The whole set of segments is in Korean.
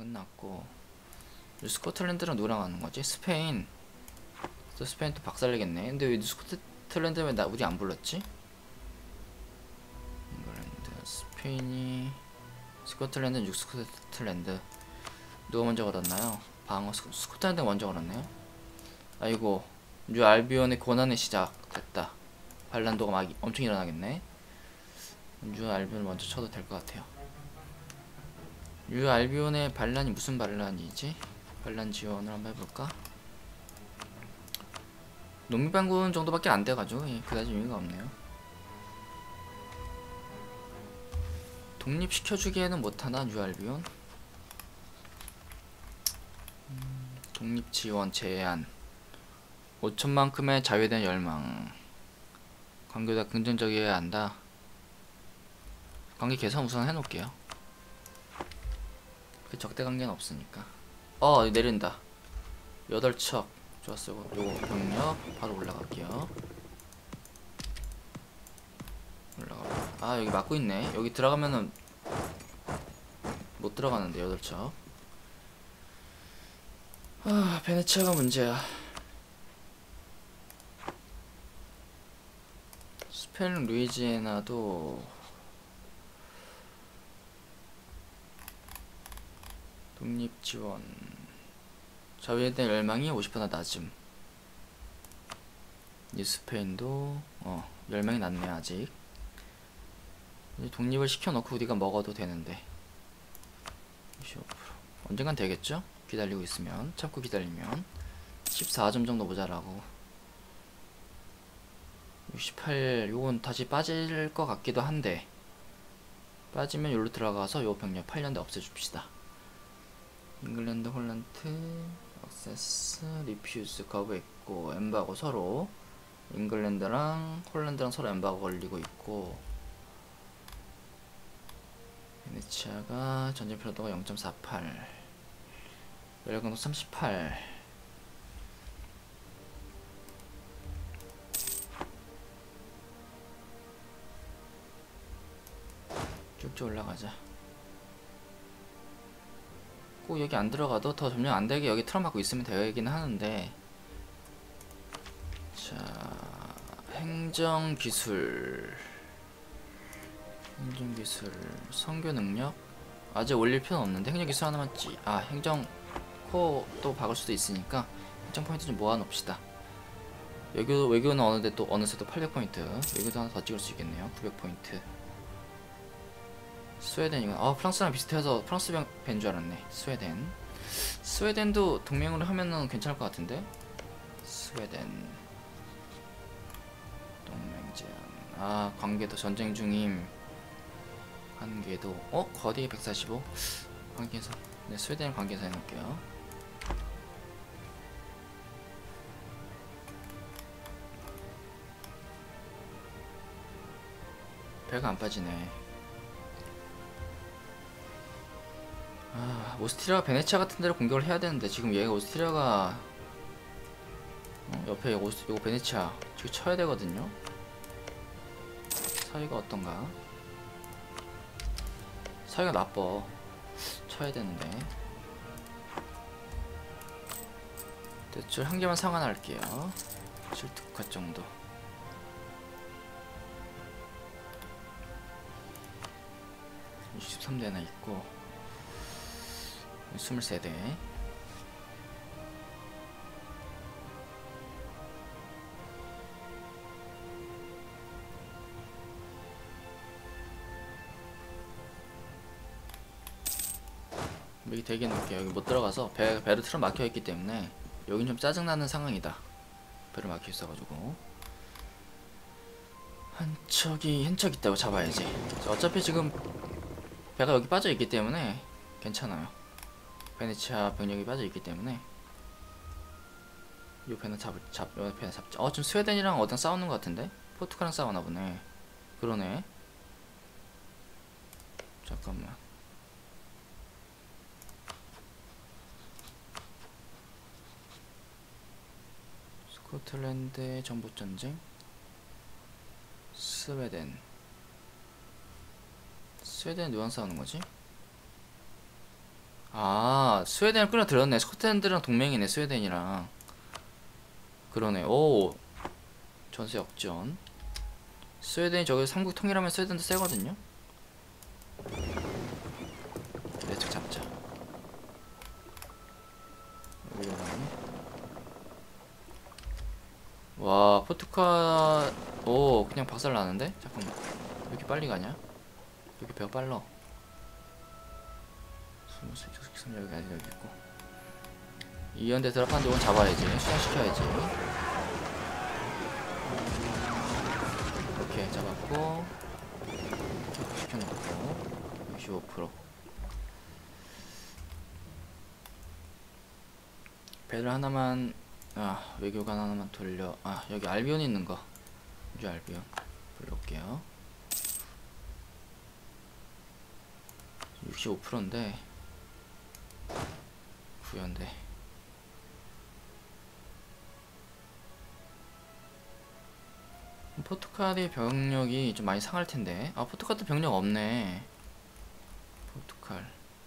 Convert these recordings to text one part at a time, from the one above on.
끝났고, 스코틀랜드랑 누구랑 하는 거지? 스페인. 또 스페인 또 박살내겠네. 근데 왜 스코틀랜드 왜 우리 안 불렀지? 잉글랜드, 스페인이, 스코틀랜드, 뉴스코틀랜드. 누가 먼저 걸었나요? 방어 스코틀랜드가 먼저 걸었네요. 아이고, 뉴 알비온의 고난의 시작 됐다. 반란도가 막 엄청 일어나겠네. 뉴 알비온을 먼저 쳐도 될 것 같아요. 뉴 알비온의 반란이 무슨 반란이지? 반란 지원을 한번 해볼까? 농민반군 정도밖에 안 돼가지고 그다지 의미가 없네요. 독립시켜주기에는 못하나 뉴 알비온? 독립지원 제한 5천만큼의 자유에 대한 열망. 관계가 긍정적이어야 한다. 관계 개선 우선 해놓을게요. 그 적대관계는 없으니까. 내린다. 8척 좋았어요. 요거 병력 바로 올라갈게요. 올라가. 여기 막고 있네. 여기 들어가면은 못 들어가는데 8척. 베네치아가 문제야. 스페인 루이지애나도 독립지원 자유에 대한 열망이 50%나 낮음. 이 스페인도 열망이 낮네 아직. 독립을 시켜놓고 우리가 먹어도 되는데 25%. 언젠간 되겠죠? 기다리고 있으면, 참고 기다리면. 14점 정도 모자라고. 68, 요건 다시 빠질 것 같기도 한데, 빠지면 여기로 들어가서 요 병력 8년대 없애줍시다. 잉글랜드, 홀란드, 액세스, 리퓨즈 거부했고, 엠바고 서로. 잉글랜드랑 홀란드랑 서로 엠바고 걸리고 있고, 베네치아가 전쟁 피로도가 0.48, 열강도 38. 쭉쭉 올라가자. 꼭 여기 안 들어가도 더 점령 안 되게 여기 틀어 막고 있으면 되긴 하는데. 자, 행정기술, 선교 능력 아직 올릴 필요는 없는데 행정기술 하나만 행정 코도 박을 수도 있으니까 행정 포인트 좀 모아놓읍시다. 외교는 어느새 또 800포인트. 외교도 하나 더 찍을 수 있겠네요. 900포인트. 스웨덴이구나. 프랑스랑 비슷해서 프랑스 밴 줄 알았네. 스웨덴도 동맹으로 하면은 괜찮을 것 같은데. 스웨덴 동맹 제한. 관계도 전쟁 중임. 관계도 거리 145. 관계에서 스웨덴 관계에서 해놓을게요. 배가 안 빠지네. 오스트리아가 베네치아 같은 데로 공격을 해야 되는데 지금 얘가 오스트리아가 옆에 요거 베네치아 지금 쳐야 되거든요. 사이가 어떤가? 사이가 나빠. 쳐야 되는데. 대출 한 개만 상환할게요. 7특화 정도. 63대나 있고 23대. 여기 대기 놓을게요. 여기 못 들어가서 배를 틀어 막혀있기 때문에 여긴 좀 짜증나는 상황이다. 배를 막혀있어가지고 한 척 있다고 잡아야지. 어차피 지금 배가 여기 빠져있기 때문에 괜찮아요. 베네치아 병력이 빠져있기 때문에 요 배는 잡자. 지금 스웨덴이랑 어디랑 싸우는 것 같은데? 포르투갈랑 싸우나 보네. 그러네. 잠깐만. 스코틀랜드의 정복전쟁. 스웨덴 누구랑 싸우는 거지? 아, 스웨덴을 끌어들였네. 스코틀랜드랑 동맹이네, 스웨덴이랑. 그러네. 오, 전세 역전. 스웨덴이 저기 삼국 통일하면 스웨덴도 세거든요. 내쪽 잡자. 여기로 가네. 와, 포르투갈. 오, 그냥 박살 나는데? 잠깐만. 왜 이렇게 빨리 가냐? 왜 이렇게 배가 빨라? 여기 아직 여기 있고. 이연대 드랍한 동안 잡아야지. 수상시켜야지. 오케이, 잡았고. 시켜놓고. 65%. 배를 하나만, 아, 외교관 하나만 돌려. 아, 여기 알비온 있는 거. 우주 알비온. 불러올게요. 65%인데. 구현대. 포르투갈의 병력이 좀 많이 상할 텐데. 아, 포르투갈도 병력 없네. 포르투갈.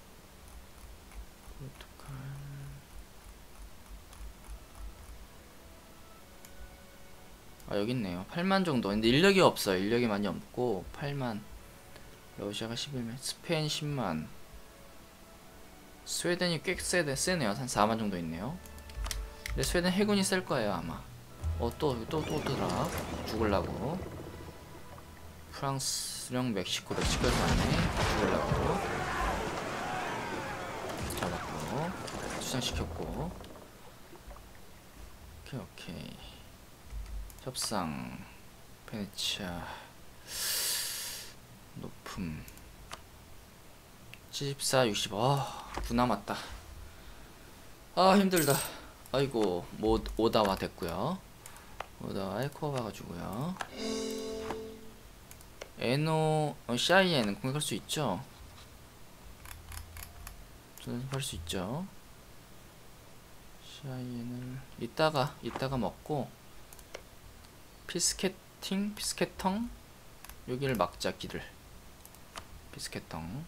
아, 여기 있네요. 8만 정도. 근데 인력이 없어요. 인력이 많이 없고 8만. 러시아가 11만. 스페인 10만. 스웨덴이 꽤 세네요. 한 4만 정도 있네요. 근데 스웨덴 해군이 셀 거예요, 아마. 또더라. 죽을라고. 프랑스령 멕시코에서 왔네. 죽을라고. 잡았고. 수상시켰고. 오케이. 협상. 베네치아. 높음. 74, 60. 아, 9 남았다. 아, 힘들다. 아이고, 뭐 오다와 됐고요. 오다와에 코어가 주고요. 에노, CI에는 공격할 수 있죠. 저는 할 수 있죠. CIN을 이따가 먹고 피스케텅 여기를 막자. 길을 피스케텅.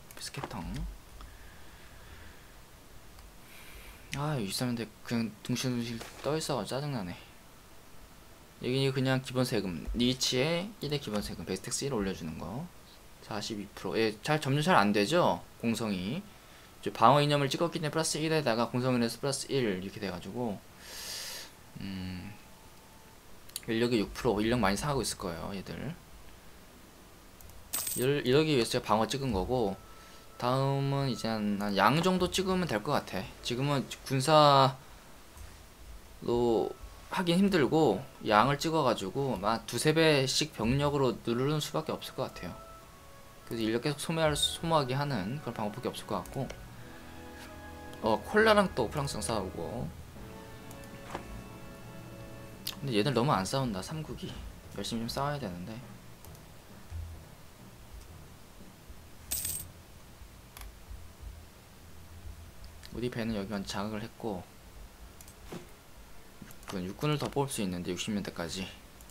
아, 여기 있었는데 그냥 둥실둥실 떠있어가지고 짜증나네. 여기 그냥 기본세금 리치에 1의 기본세금 베스텍스 1 올려주는거 42%. 예, 점점 잘 안되죠. 공성이 방어 이념을 찍었기 때문에 플러스 1에다가 공성을 해서 플러스 1 이렇게 돼가지고 인력이 6%. 인력 많이 상하고 있을거예요 얘들. 이러기 위해서 제가 방어 찍은거고, 다음은 이제 한 양 정도 찍으면 될 것 같아. 지금은 군사로 하긴 힘들고 양을 찍어가지고 막 2~3배씩 병력으로 누르는 수밖에 없을 것 같아요. 그래서 인력 계속 소모하게 하는 그런 방법밖에 없을 것 같고. 콜라랑 또 프랑스랑 싸우고. 근데 얘들 너무 안 싸운다. 삼국이 열심히 좀 싸워야 되는데. 우리 배는 여기 완전 장악을 했고, 육군을 더 뽑을 수 있는데 60년대까지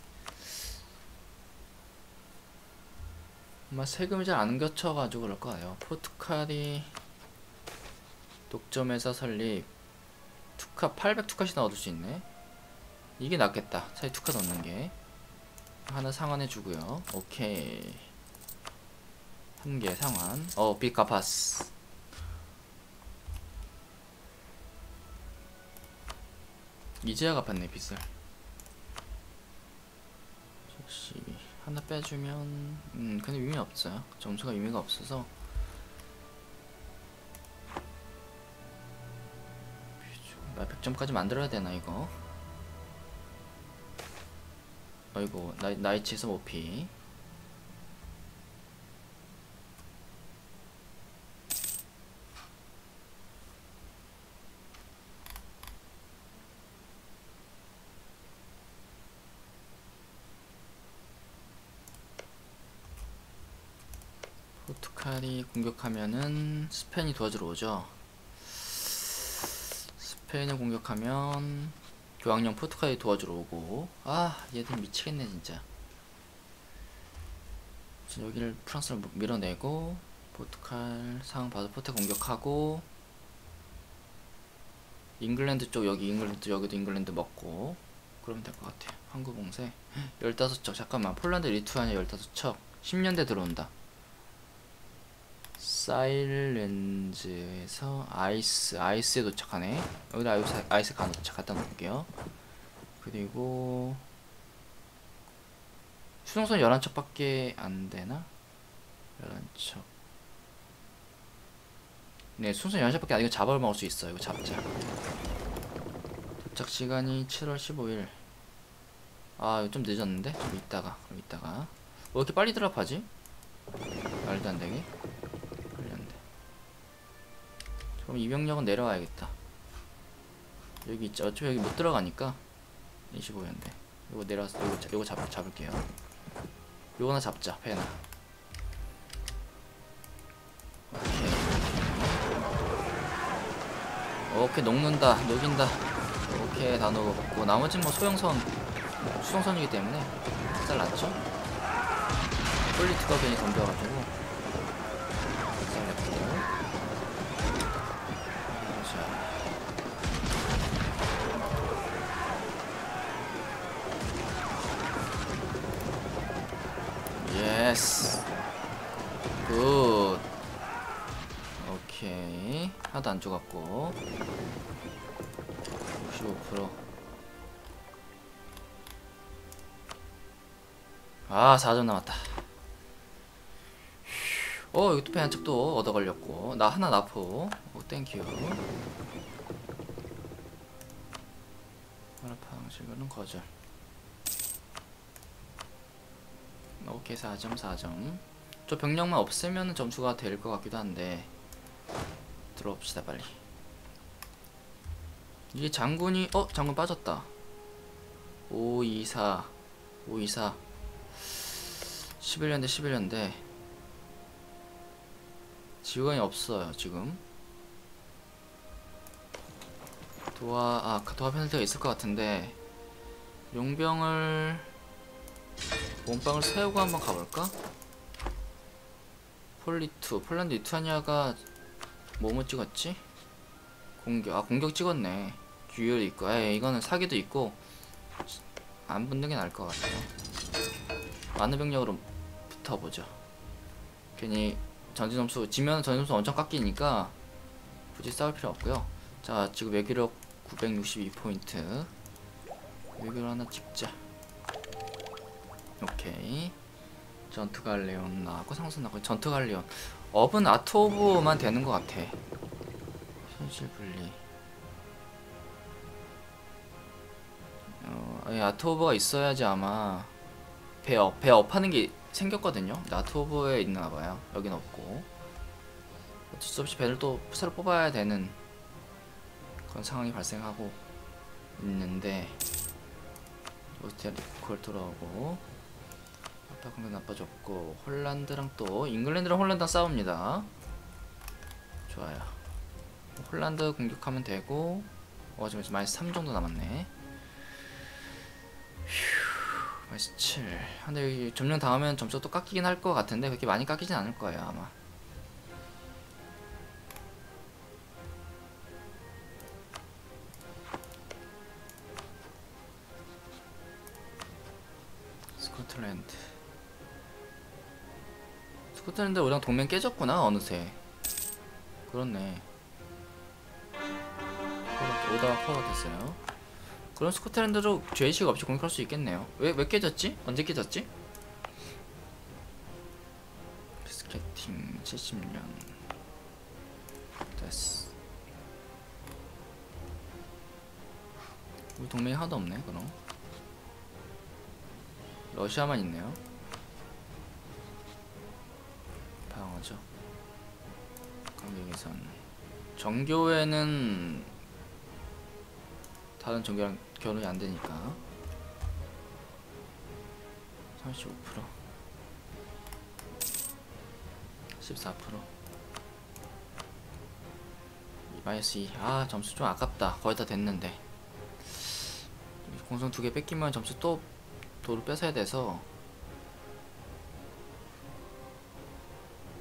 아마 세금이 잘 안 겹쳐가지고 그럴 거예요. 포르투갈이 독점회사 설립. 투카 800투카시나 얻을 수 있네. 이게 낫겠다. 차라리 투카 넣는 게. 하나 상환해 주고요. 오케이. 한 개 상환. 빚 갚았어. 이제야 갚았네, 빚을. 하나 빼주면 근데 의미 없어요. 점수가 의미가 없어서. 나 100점까지 만들어야 되나 이거? 어이구, 나이치에서 모피. 포르투갈이 공격하면은 스페인이 도와주러 오죠. 스페인을 공격하면 교황령 포르투갈이 도와주러 오고. 아, 얘들 미치겠네 진짜. 여기를 프랑스를 밀어내고 포르투갈 상황 봐서 포르투갈 공격하고 잉글랜드 쪽, 여기 잉글랜드, 여기도 잉글랜드 먹고 그러면 될 것 같아요. 항구 봉쇄 15척. 잠깐만, 폴란드 리투아니아 15척 10년대 들어온다. 사일렌즈에서 아이스에 도착하네. 여기다 아이스 갖다 놓을게요. 그리고 수송선 11척밖에 안 되나? 11척. 네, 수송선 11척밖에 안 되고 잡아 먹을 수 있어. 이거 잡자. 도착 시간이 7월 15일. 아, 이거 좀 늦었는데? 좀 이따가. 그럼 이따가. 왜 이렇게 빨리 드랍하지? 말도 안 되게. 빨리 안 돼. 그럼 이병력은 내려와야겠다. 여기 있죠. 어차피 여기 못 들어가니까. 25년대. 이거 내려와서 요거 잡을게요. 요거나 잡자. 페나. 오케이. 녹는다. 녹인다. 오케이. 다 녹았고, 나머지는 뭐 수송선이기 때문에 잘랐죠. 폴리트가 괜히 덤벼가지고 잘랐고. 예스. 굿. 오케이. 하나도 안 죽었고 65%. 아, 4점 남았다. 여기 또 한 척도 얻어 걸렸고, 나 하나 나포. 오, 땡큐. 방식으로는 거절. 오케이. 4점. 저 병력만 없애면 점수가 될 것 같기도 한데 들어봅시다 빨리. 이게 장군이 장군 빠졌다. 524 11년대 지원이 없어요 지금. 도하 페널티가 있을 것 같은데 용병을 몸빵을 세우고 한번 가볼까? 폴란드 리투아니아가 뭐뭐 찍었지? 공격 찍었네. 규율 있고, 이거는 사기도 있고 안 붙는 게 나을 것 같아요. 많은 병력으로 붙어보죠. 괜히 전진점수 지면 전진점수 엄청 깎이니까 굳이 싸울 필요 없고요. 자, 지금 외교력 962포인트. 외교를 하나 찍자. 오케이. 전투갈레온 나왔고 상선 나왔고. 전투갈레온 업은 아트오브만 되는 것 같아. 현실분리. 아트오브가 있어야지 아마 배업 하는 게 생겼거든요. 아트오브에 있나봐요. 여긴 없고 어쩔 수 없이 배를 또 새로 뽑아야 되는 그런 상황이 발생하고 있는데, 오스트리아 그걸 돌아오고 아빠 공격 나빠졌고, 홀란드랑 또 잉글랜드랑 홀란드랑 싸웁니다. 좋아요. 홀란드 공격하면 되고. 지금 마이너스 3 정도 남았네. 마이너스 7. 근데 여기 점령 당하면 점수가 또 깎이긴 할 것 같은데 그렇게 많이 깎이진 않을 거예요 아마. 스코틀랜드 우리랑 동맹 깨졌구나 어느새. 그렇네. 오다가 커가 됐어요. 그럼 스코틀랜드로 죄의식 없이 공격할 수 있겠네요. 왜 깨졌지? 언제 깨졌지? 스케팅 70년 됐어. 우리 동맹이 하나도 없네. 그럼 러시아만 있네요. 방어죠. 관계개선. 정교회는 다른 종교랑 결혼이 안 되니까 35%, 14%, 마이너스 2. 점수 좀 아깝다. 거의 다 됐는데 공성 2개 뺏기면 점수 또 도로 뺏어야 돼서.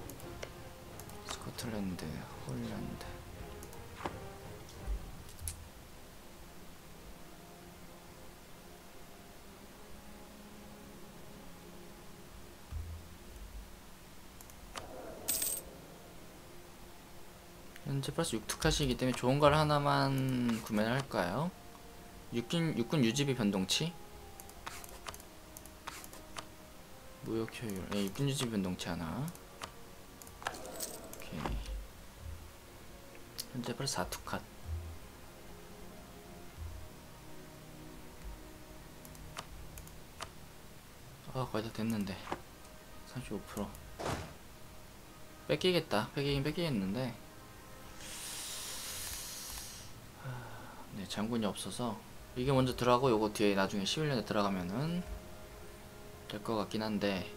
스코틀랜드, 홀란드. 현재 플러스 6투카시이기 때문에 좋은 걸 하나만 구매를 할까요? 육군 유지비 변동치? 무역 효율. 예, 육군 유지비 변동치 하나. 오케이. 현재 플러스 4투 컷. 거의 다 됐는데 35%. 뺏기겠다. 뺏기긴 뺏기겠는데, 네, 장군이 없어서 이게 먼저 들어가고 요거 뒤에 나중에 11년에 들어가면은 될 것 같긴 한데,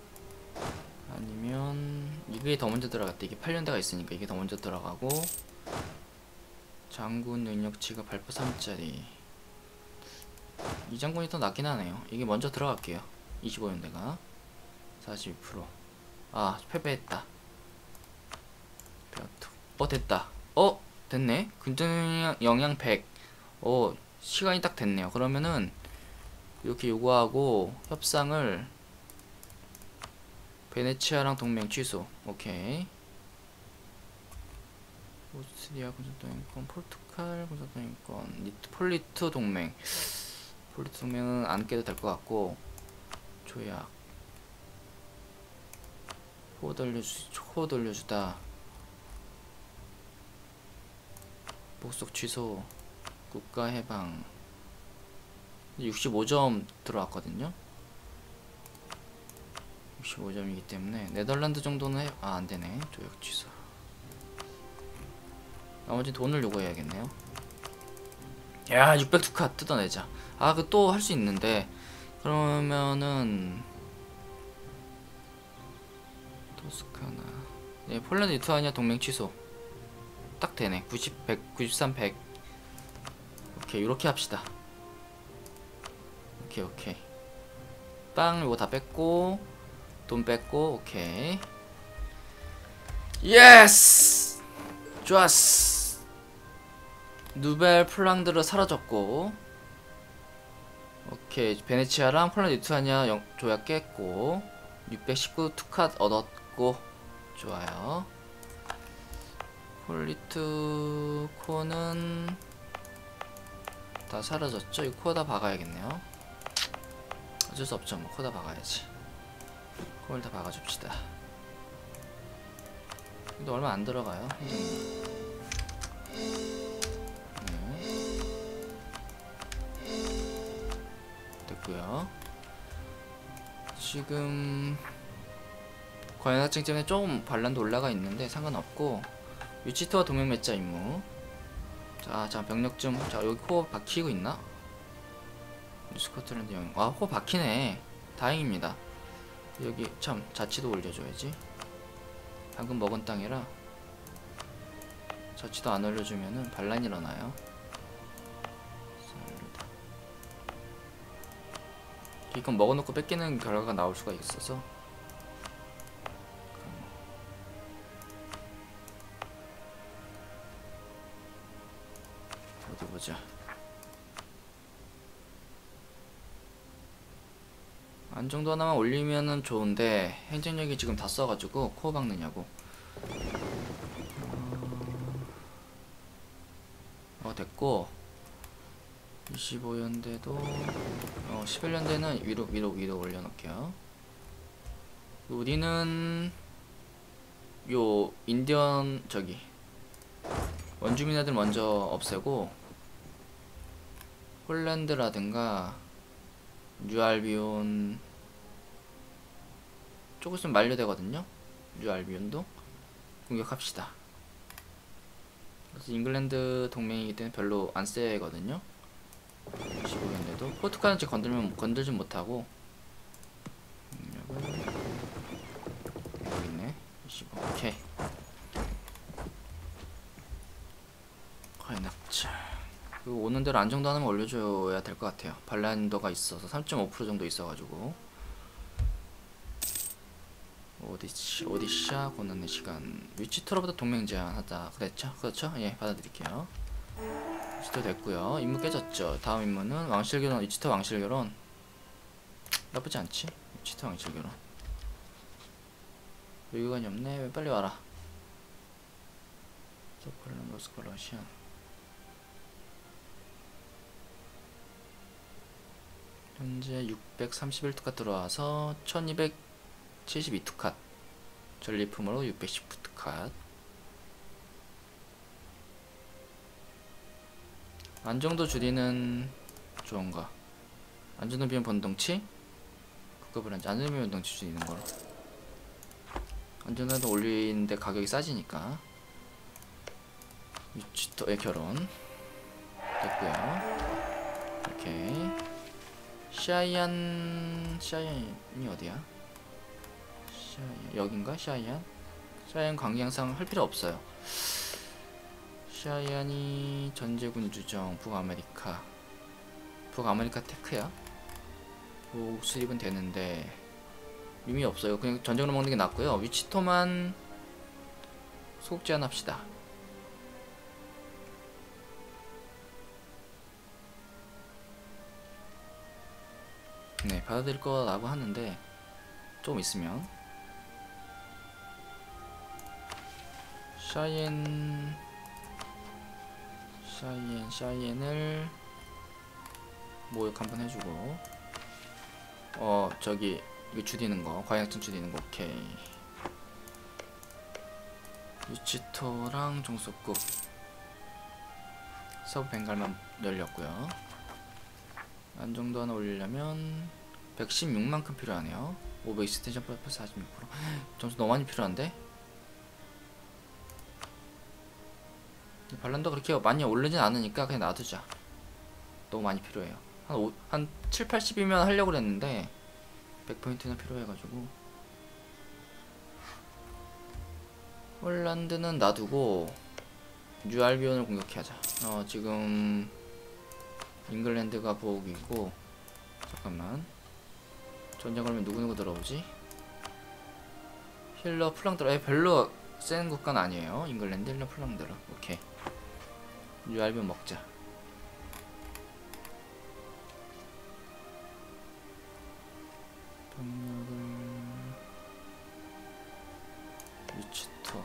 아니면 이게 더 먼저 들어갔다. 이게 8년대가 있으니까 이게 더 먼저 들어가고, 장군 능력치가 발포 3짜리 이 장군이 더 낫긴 하네요. 이게 먼저 들어갈게요. 25년대가 42%. 아, 패배했다. 됐다. 됐네. 근접 영양 100. 시간이 딱 됐네요. 그러면은 이렇게 요구하고 협상을 베네치아랑 동맹 취소. 오케이. 오스트리아 군사동맹권, 포르투갈 군사동맹권, 폴리트 동맹. 폴리트 동맹은 안 깨도 될 것 같고, 조약. 코 돌려주다. 복속 취소. 국가 해방. 65점 들어왔거든요. 65점이기 때문에 네덜란드 정도는 안되네. 조약 취소. 나머지 돈을 요구해야겠네요. 야, 600투카 뜯어내자. 그 또 할 수 있는데, 그러면은 토스카나. 네, 폴란드 리투아니아 동맹 취소. 딱 되네. 90, 100, 93, 100. 오케이, 요렇게 합시다. 오케이. 빵 요거 다 뺐고, 돈 뺐고, 오케이. 예스! 좋았어. 누벨 플랑드르 사라졌고, 오케이. 베네치아랑 폴란드 리투아니아 조약 깼고, 619 투캇 얻었고, 좋아요. 폴리트 코는 다 사라졌죠? 이 코 다 박아야겠네요. 어쩔 수 없죠. 뭐 코 다 박아야지. 코를 다 박아줍시다. 근데 얼마 안 들어가요. 됐고요. 지금 과연학증 때문에 좀 반란도 올라가 있는데 상관없고, 위치트와 동맹 맺자 임무. 자 병력 좀. 자, 여기 호 박히고 있나? 스코틀랜드 영역. 호 박히네. 다행입니다. 여기 참 자치도 올려줘야지. 방금 먹은 땅이라 자치도 안 올려주면은 반란이 일어나요. 이건 먹어놓고 뺏기는 결과가 나올 수가 있어서. 어디 보자. 안정도 하나만 올리면은 좋은데 행정력이 지금 다 써가지고 코어 박느냐고. 됐고, 25년대도 11년대는 위로 올려놓을게요. 우리는 요 인디언 원주민애들 먼저 없애고, 폴란드라든가 뉴알비온 조금 있으면 만료되거든요. 뉴알비온도 공격합시다. 그래서 잉글랜드 동맹이기 때문에 별로 안 세거든요. 15년대도 포르투갈은 지금 건들진 못하고. 여기 있네. 25. 오케이. 거의 낙찰. 그리고 오는 대로 안정도 하나만 올려줘야 될 것 같아요. 반란도가 있어서 3.5% 정도 있어가지고. 오디샤 고난의 시간. 위치트로부터 동맹 제한하다. 그렇죠? 예, 받아드릴게요. 위치터 됐고요. 임무 깨졌죠. 다음 임무는 왕실결혼. 위치터 왕실결혼 나쁘지 않지. 위치터 왕실결혼. 외교관이 없네. 왜 빨리 와라. 서폴란 모스크 러시아. 현재 631투카 들어와서 1272투카 전리품으로 619투카. 안정도 줄이는 좋은가? 안정도 비용 변동치? 국가브랜드 안정도 비용 변동치 줄이는 거로. 안정도 올리는데 가격이 싸지니까. 유치토의 결혼 됐고요. 오케이. 샤이안이 어디야? 여긴가? 샤이안 관계항상 할 필요 없어요. 샤이안이 전제군 주정 북아메리카 테크야. 뭐 수입은 되는데 의미 없어요. 그냥 전쟁으로 먹는 게 낫고요. 위치토만 소급 제한합시다. 네, 받아들일 거라고 하는데 좀 있으면. 샤이엔을 모욕 한번 해주고, 저기 이거 줄이는 거, 과양증 줄이는 거. 오케이. 유치토랑 종속국 서브 벵갈만 열렸고요. 안정도 하나 올리려면 116만큼 필요하네요. 오버 익스텐션 플러스 46%. 점수 너무 많이 필요한데? 반란도 그렇게 많이 오르진 않으니까 그냥 놔두자. 너무 많이 필요해요. 한 7, 80이면 하려고 그랬는데 100포인트나 필요해가지고. 홀란드는 놔두고 뉴알비온을 공격해야자. 지금 잉글랜드가 보옥이고. 잠깐만, 전쟁 걸면 누구누구 들어오지? 힐러 플랑드라. 별로 센 국가는 아니에요. 잉글랜드 힐러 플랑드라. 오케이. 뉴알비온 먹자. 병력을 유치토.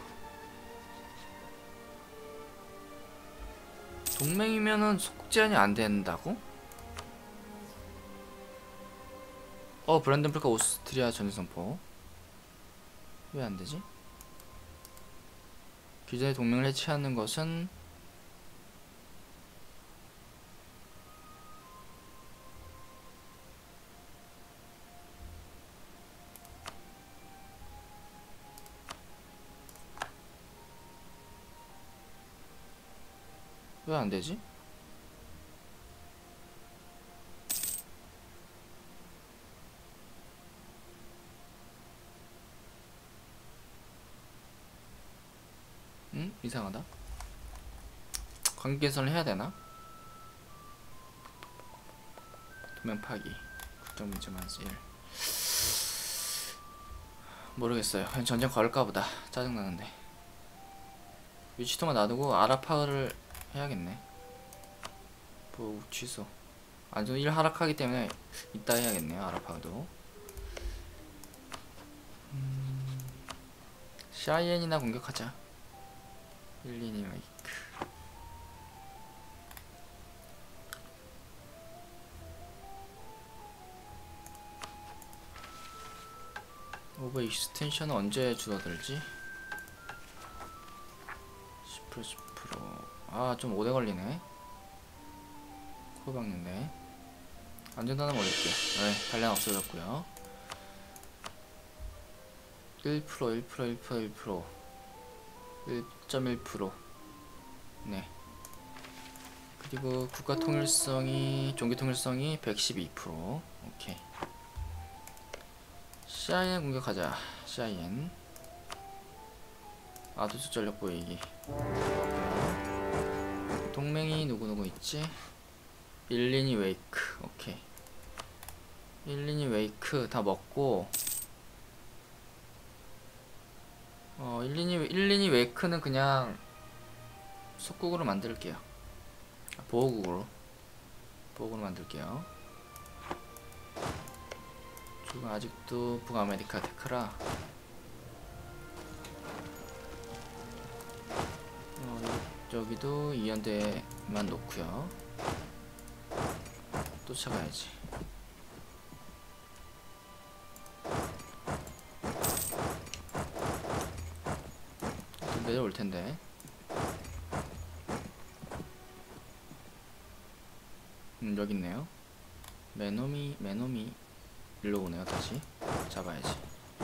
동맹이면은 소국 제한이 안 된다고? 브랜든블과 오스트리아 전선포 왜 안 되지? 기존의 동맹을 해체하는 것은 왜 안 되지? 이상하다. 관계 개선을 해야 되나? 도면 파기. 국정 문제 만수 1. 모르겠어요. 그냥 전쟁 걸을까 보다. 짜증나는데. 위치토만 놔두고 아라파를 해야겠네. 뭐 취소. 안전 1 하락하기 때문에 이따 해야겠네요. 아라파도. 샤이엔이나 공격하자. 1, 2, 메이크. 오버 익스텐션은 언제 줄어들지? 10%. 좀 오래 걸리네. 코로 박는데. 안전단은 올릴게. 네, 단량 없어졌고요. 1.1%. 네. 그리고 국가 통일성이, 종교 통일성이 112%. 오케이. 샤이엔 공격하자. 샤이엔. 아두수 전력 보이기. 동맹이 누구누구 있지? 일리니 웨이크. 오케이. 일리니 웨이크 다 먹고. 일리니 웨이크는 그냥 속국으로 만들게요. 보호국으로 만들게요. 지금 아직도 북아메리카 테크라. 저기도 2연대만 놓고요. 쫓아가야지. 또 내려올 텐데. 여기 있네요. 매놈이 일로 오네요. 다시 잡아야지.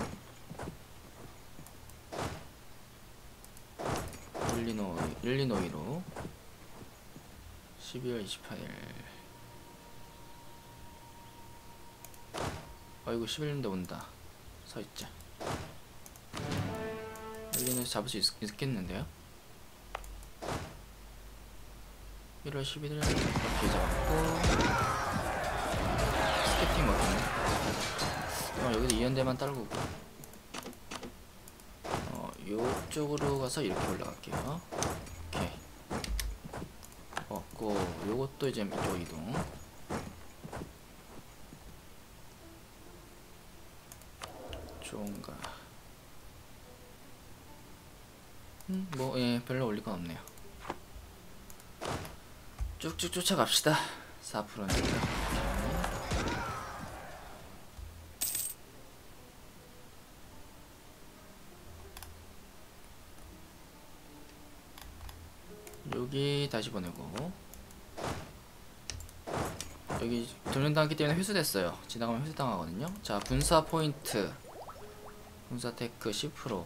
일리노이로 12월 28일. 아이고 11년대 온다. 서있자. 일리노이에서 잡을 수 있겠는데요? 1월 11일 이렇게 잡고 스케팅 먹겠네. 여기도 2연대만 딸고 요쪽으로 가서 이렇게 올라갈게요. 오케이. 먹고 요것도 이제 이쪽 이동. 좋은가? 예, 별로 올릴 건 없네요. 쭉쭉 쫓아갑시다. 4%니까. 여기 다시 보내고, 여기 점령당했기 때문에 회수됐어요. 지나가면 회수당하거든요. 자, 군사 포인트, 군사 테크 10%.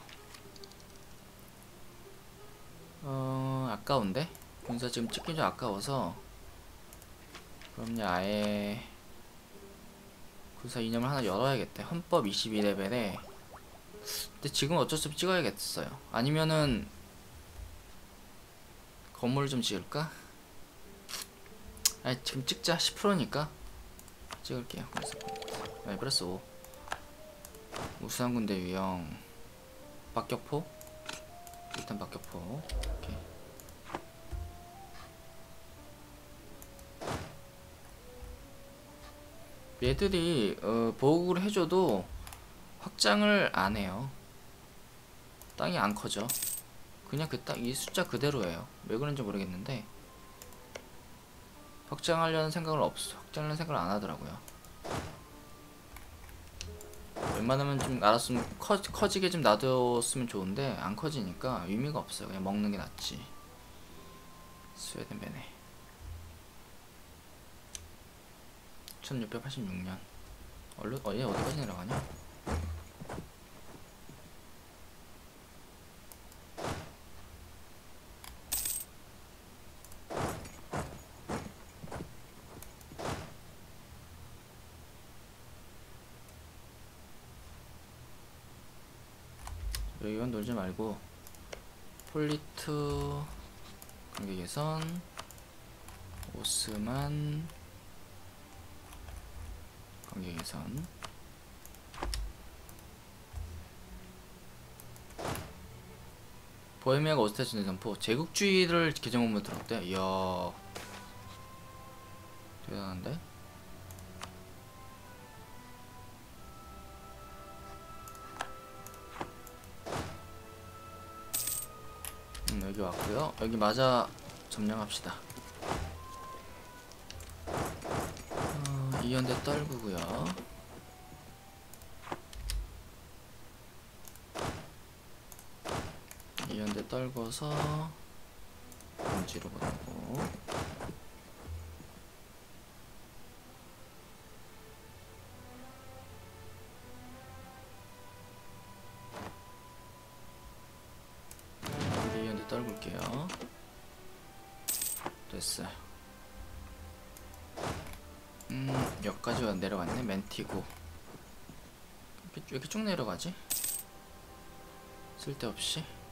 아까운데? 군사 지금 찍기 좀 아까워서, 그럼요, 아예 군사 이념을 하나 열어야겠대. 헌법 22레벨에. 근데 지금 어쩔 수 없이 찍어야겠어요. 아니면은 건물을 좀 지을까? 아니 지금 찍자. 10%니까 찍을게요. 그래서 플러스 5 우수한군대 유형 박격포. 일단 박격포. 오케이. 얘들이 보호구를 해줘도 확장을 안 해요. 땅이 안 커져. 그냥 이 숫자 그대로예요. 왜 그런지 모르겠는데 확장하려는 생각을 확장하려는 생각을 안 하더라고요. 웬만하면 좀 알았으면 커지게 좀 놔뒀으면 좋은데 안 커지니까 의미가 없어요. 그냥 먹는 게 낫지. 스웨덴 베네 1686년 얘 어디까지 내려가냐? 이건 놀지 말고 폴리트 관계 개선 오스만 관계 개선 보헤미아가 오스트리아 선포 제국주의를 개정문으로 들었대. 이야 대단한데? 여기 왔고요. 여기 맞아 점령합시다. 2연대 떨구고요. 2연대 떨궈서 본지로 보내고 떨굴게요. 됐어요. 여기까지 내려갔네. 멘티고 이렇게 쭉 내려가지? 쓸데없이